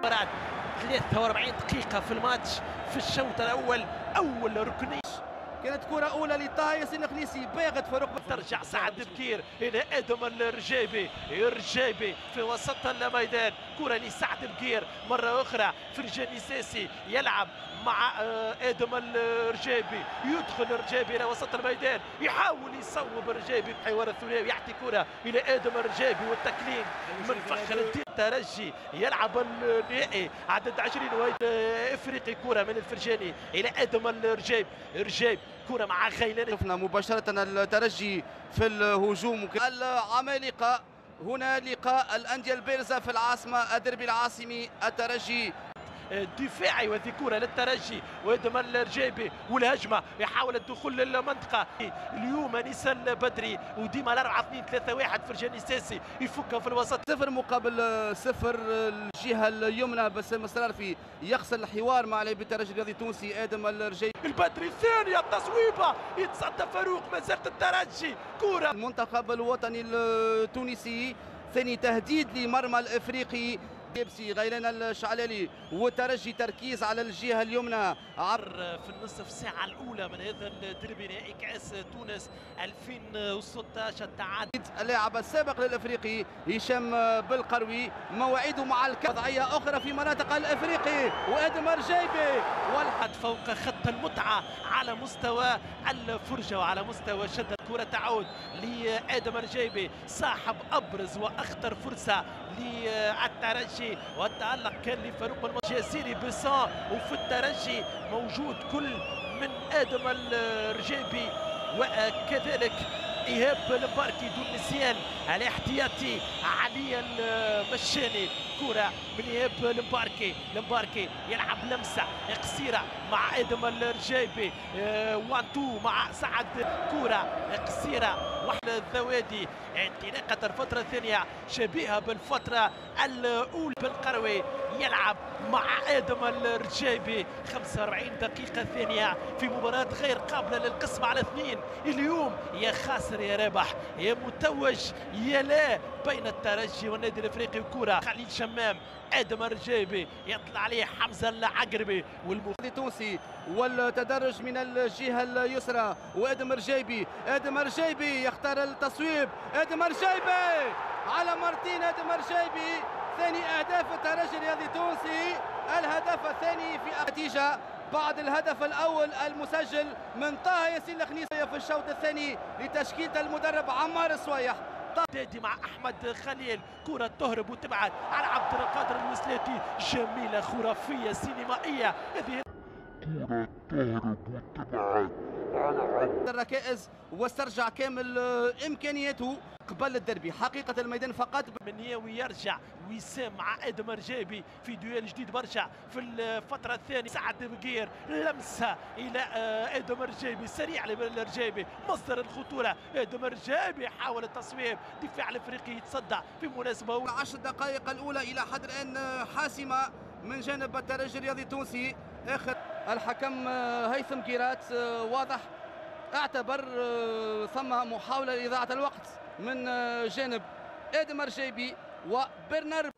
المباراة. 43 دقيقة في الماتش في الشوط الأول. أول ركنية كانت كرة أولى لطه ياسين الخنيسي باغت فاروق. ترجع سعد بكير إلى آدم الرجيبي. الرجيبي في وسط الميدان، كرة لسعد بكير مرة أخرى. فرجاني ساسي يلعب مع آدم الرجيبي، يدخل الرجيبي إلى وسط الميدان، يحاول يصوب الرجيبي بحوار الثنائي، يعطي كرة إلى آدم الرجيبي والتكليم من فخر الدين. الترجي يلعب النهائي عدد 20 افريقي. كرة من الفرجاني الى ادم الرجيب. رجيب كرة مع غيلان. شفنا مباشرة الترجي في الهجوم. العمالقة هنا لقاء الأندية البارزة في العاصمة، الدربي العاصمي. الترجي دفاعي وهذه كرة للترجي وادم الرجيبي والهجمه، يحاول الدخول للمنطقه. اليوم انيس البدري وديما 4-2-3-1. فرجاني ساسي يفكها في الوسط. 0 مقابل 0. الجهه اليمنى بسام الصرافي يخسر الحوار مع لاعب الترجي الرياضي التونسي ادم الرجيبي. البدري ثانيه تصويبه، يتصدى فاروق، ما زالت الترجي. كرة المنتخب الوطني التونسي ثاني تهديد لمرمى الافريقي. يبسي غيلان الشعلالي والترجي تركيز على الجهه اليمنى. في النصف ساعه الاولى من هذا الدربي نهائي كاس تونس 2016 التعادل. اللاعب السابق للافريقي هشام بالقروي مواعيده مع وضعيه اخرى في مناطق الافريقي وادم الرجيبي والحد فوق خط المتعه على مستوى الفرجه وعلى مستوى شد. الكره تعود لادم الرجيبي صاحب ابرز واخطر فرصه للترجي، والتألق كان لفاروق الجزيري بيسان. وفي الترجي موجود كل من ادم الرجيبي وكذلك ايهاب المباركي دون نسيان الاحتياطي علي المشاني. كرة من ايهاب المباركي يلعب لمسه قصيره مع ادم الرجيبي. 1-2 مع سعد. كرة قصيره واحدة الذوادي. انطلاقة الفترة الثانية شبيهة بالفترة الأولى. بالقروي يلعب مع آدم الرجيبي. 45 دقيقة ثانية في مباراة غير قابلة للقسم على 2. اليوم يا خاسر يا رابح، يا متوج يا لا بين الترجي والنادي الافريقي. وكرة خليل شمام، ادم الرجيبي يطلع عليه حمزة العقربي التونسي والتدرج من الجهة اليسرى. وادم الرجيبي يختار التصويب. ادم الرجيبي على مرتين. ادم الرجيبي ثاني اهداف الترجي الرياضي التونسي، الهدف الثاني في النتيجة بعد الهدف الاول المسجل من طه ياسين الخنيسي في الشوط الثاني لتشكيلة المدرب عمار الصويح. دادي مع احمد خليل، كرة تهرب وتبعد على عبد القادر الوسلاتي. جميلة خرافية سينمائية هذه. كرة تهرب وتبعد على عبد الركائز واسترجع كامل امكانياته قبل الدربي. حقيقة الميدان فقط من ياوي يرجع وسام مع ادم الرجيبي في دويل جديد برشا في الفترة الثانية. سعد بكير لمسة الى ادم الرجيبي، سريع للرجيبي مصدر الخطورة. ادم الرجيبي حاول التصويب، دفاع الافريقي يتصدى في مناسبة. 10 دقائق الاولى الى حد الان حاسمة من جانب الترجي الرياضي التونسي. اخر الحكم هيثم كيرات واضح اعتبر ثم محاولة لإضاعة الوقت من جانب ادم الرجيبي وبرنار